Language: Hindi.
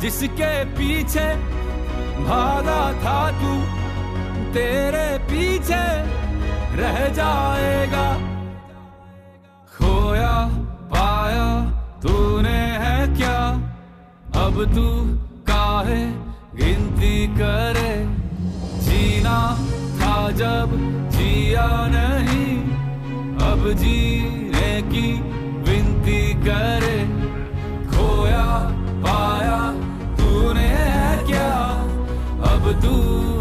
जिसके पीछे भागा था तू, तेरे पीछे रह जाएगा। खोया पाया तूने है क्या, अब तू काहे गिनती करे। जीना था जब जिया नहीं, अब जीने की विनती करे। खोया पाया तूने है क्या, अब तू